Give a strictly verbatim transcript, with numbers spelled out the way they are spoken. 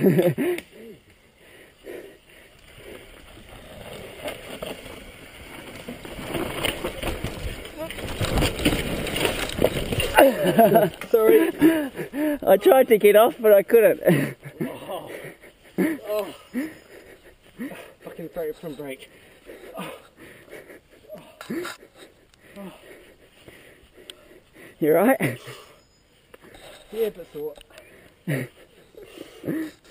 Sorry. I tried to get off, but I couldn't. Oh. Oh. Fucking throat from break. Oh. Oh. You right? Yeah, but so what?